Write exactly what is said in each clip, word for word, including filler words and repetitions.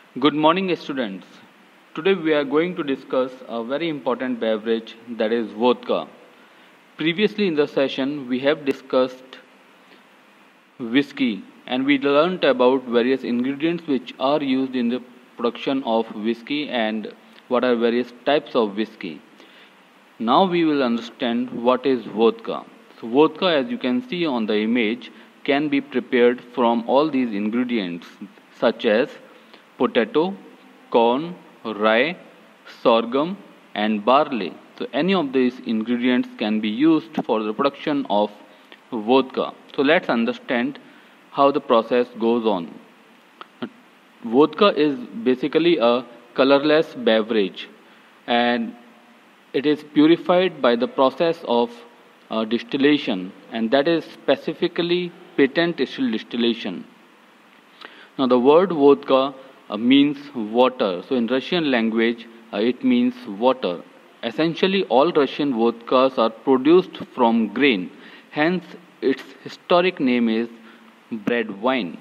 Good morning, students. Today we are going to discuss a very important beverage, that is vodka. Previously in the session, we have discussed whiskey and we learnt about various ingredients which are used in the production of whiskey and what are various types of whiskey. Now we will understand what is vodka. So vodka, as you can see on the image, can be prepared from all these ingredients such as potato, corn, rye, sorghum and barley. So any of these ingredients can be used for the production of vodka. So let's understand how the process goes on. Vodka is basically a colorless beverage and it is purified by the process of uh, distillation, and that is specifically patent still distillation. Now the word vodka uh, means water. So in Russian language uh, it means water. Essentially all Russian vodkas are produced from grain. Hence its historic name is bread wine.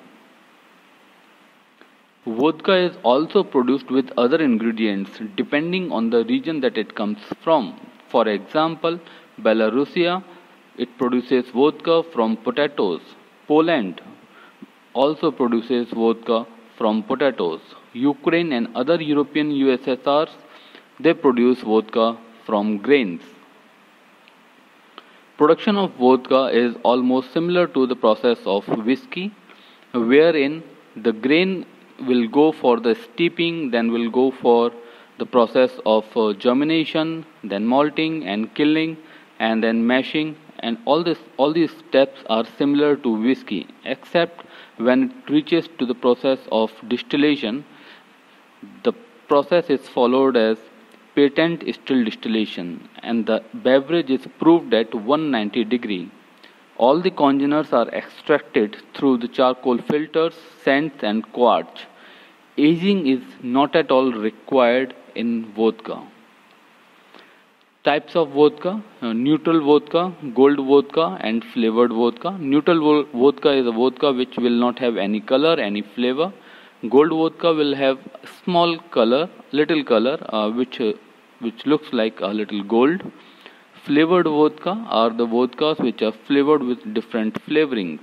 Vodka is also produced with other ingredients depending on the region that it comes from. For example, Belarusia, it produces vodka from potatoes. Poland also produces vodka from potatoes. Ukraine and other European U S S Rs, they produce vodka from grains. Production of vodka is almost similar to the process of whiskey, wherein the grain will go for the steeping, then will go for the process of uh, germination, then malting and kilning, and then mashing, and all this all these steps are similar to whiskey, except when it reaches to the process of distillation, the process is followed as patent still distillation, and the beverage is proved at one hundred ninety degree. All the congeners are extracted through the charcoal filters, scents and quartz. Aging is not at all required in vodka. Types of vodka: uh, neutral vodka, gold vodka and flavored vodka. Neutral vo- vodka is a vodka which will not have any color, any flavor. Gold vodka will have small color, little color, uh, which uh, which looks like a little gold. Flavored vodka are the vodkas which are flavored with different flavorings.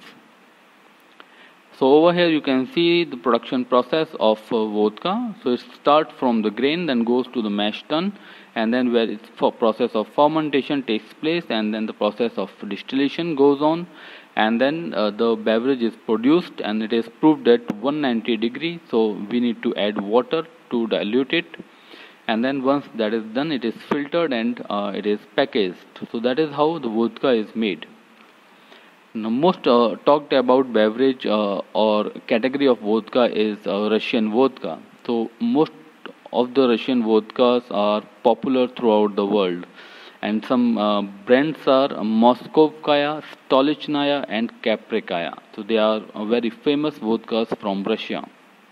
So over here you can see the production process of uh, vodka. So it starts from the grain, then goes to the mash tun, and then where its for process of fermentation takes place, and then the process of distillation goes on, and then uh, the beverage is produced, and it is proved at one hundred ninety degree. So we need to add water to dilute it, and then once that is done, it is filtered and uh, it is packaged. So that is how the vodka is made. Now, most uh, talked about beverage uh, or category of vodka is uh, Russian vodka. So most of the Russian vodkas are popular throughout the world, and some uh, brands are Moskovskaya, Stolichnaya and Kaprikaya. So they are uh, very famous vodkas from Russia.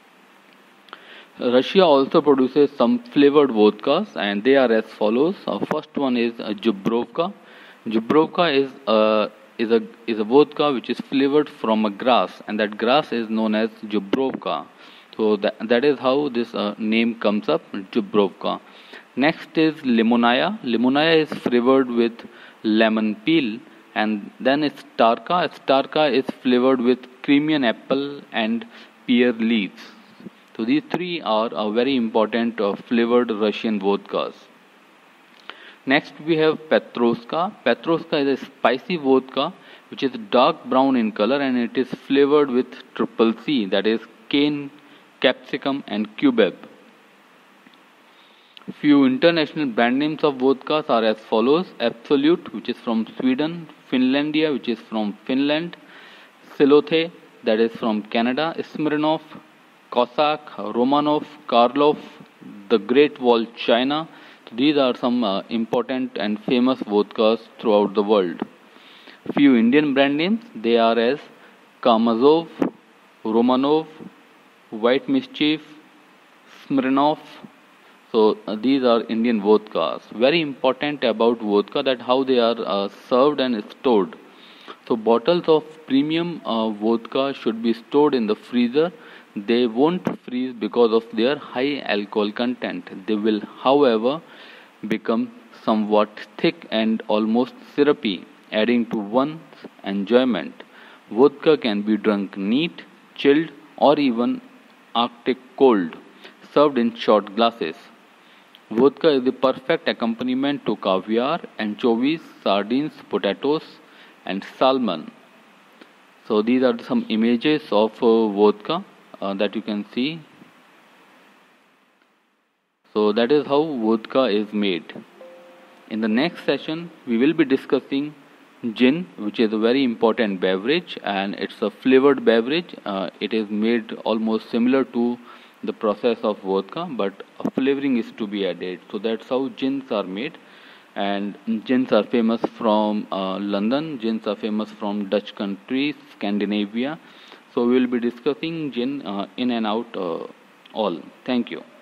Russia also produces some flavored vodkas, and they are as follows. Uh, first one is uh, Zubrovka. Zubrovka is a is a is a vodka which is flavored from a grass, and that grass is known as Zubrovka. So that, that is how this uh, name comes up, Zubrovka. Next is Limonaya. Limonaya is flavored with lemon peel, and then it's Starka. Starka is flavored with Crimean apple and pear leaves. So these three are uh, very important uh, flavored Russian vodkas. Next we have Petrovska. Petrovska is a spicy vodka which is dark brown in color, and it is flavored with triple C, that is cane, capsicum and cubeb. Few international brand names of vodkas are as follows: Absolute, which is from Sweden; Finlandia, which is from Finland; Silothe, that is from Canada; Smirnoff, Cossack, Romanov, Karlov, the Great Wall, China. So these are some uh, important and famous vodkas throughout the world. Few Indian brand names, they are as Kamazov, Romanov, White Mischief, Smirnoff. So uh, these are Indian vodkas. Very important about vodka that how they are uh, served and stored. So bottles of premium uh, vodka should be stored in the freezer. They won't freeze because of their high alcohol content. They will, however, become somewhat thick and almost syrupy, adding to one's enjoyment. Vodka can be drunk neat, chilled, or even Arctic cold, served in short glasses. Vodka is the perfect accompaniment to caviar, anchovies, sardines, potatoes, and salmon. So these are some images of uh, vodka uh, that you can see. So that is how vodka is made. In the next session, we will be discussing gin, which is a very important beverage, and it's a flavored beverage. Uh, it is made almost similar to the process of vodka, but a flavoring is to be added. So that's how gins are made. And gins are famous from uh, London. Gins are famous from Dutch countries, Scandinavia. So we will be discussing gin uh, in and out uh, all. Thank you.